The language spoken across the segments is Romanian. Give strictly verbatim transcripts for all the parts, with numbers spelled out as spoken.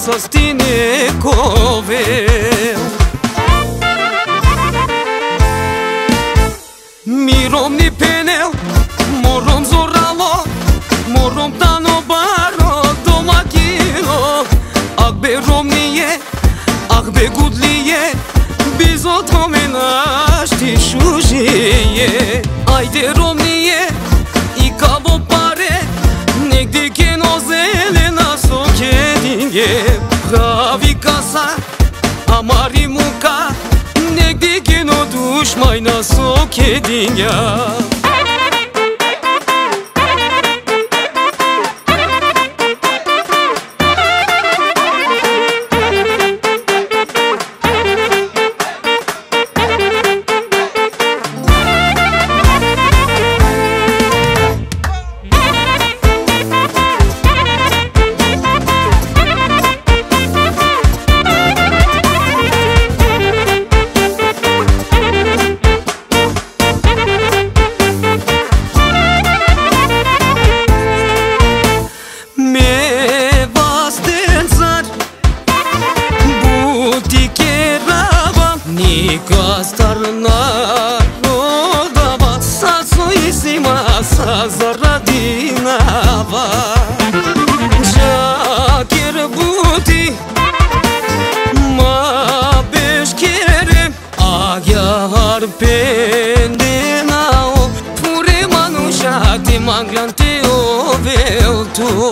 să stine covel. Mirom ni penel, morom zoralo, morom tano baro domakino. Akbe romniye, akbe gudliye, biz o tomenaşti şujiye. Ayde romniye, ikabo pare, negdiken o zelena sokedinge. Pravi casa, amari muka, negdiken o dușmajna sokedinja. Kastarna rodava, sa suisima, sa zaradinava. Jaker buti, ma beşkere, agyar pendenao, pure manuşati manglante o velto.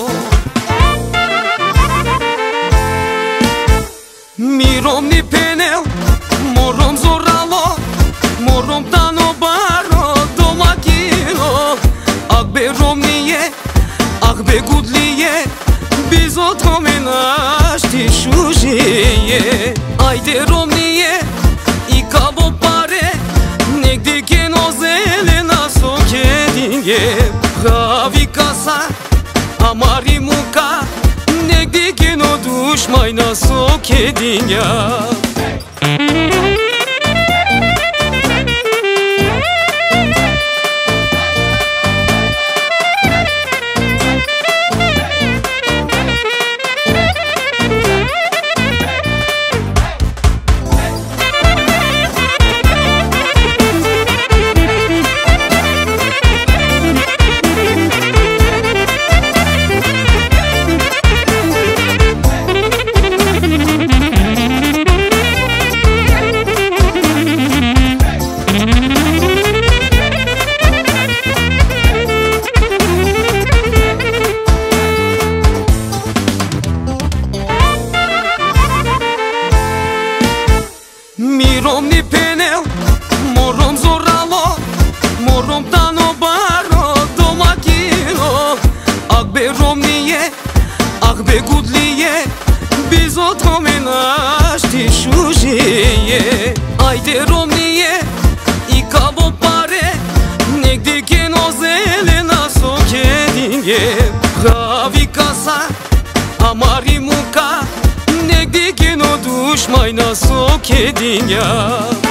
Mirom ni penel, morom zoralo, morom tano baro domakino. Akbe romniye, akbe gudliye, biz o tomenaşti şujiye. Ayde romniye, ikabo pare, negdiken o zelena sokedinge. Pravi casa, amari muka, negdiken o dușmajna sokedinja. Mirom ni penel, morom zoralo, morom tano baro domakino. Akbe romniye, akbe gudliye, biz o tomenaşti şujiye. Ayde romniye, ikabo pare, negdiken o zelena sokedinge. Pravi casa, amari muka, negdiken o dușmajna sokedinja.